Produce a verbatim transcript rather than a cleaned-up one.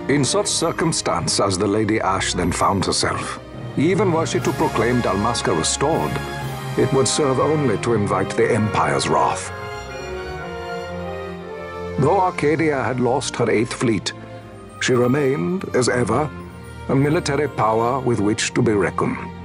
In such circumstance as the Lady Ashe then found herself, even were she to proclaim Dalmasca restored, it would serve only to invite the Empire's wrath. Though Arcadia had lost her Eighth Fleet, she remained, as ever, a military power with which to be reckoned.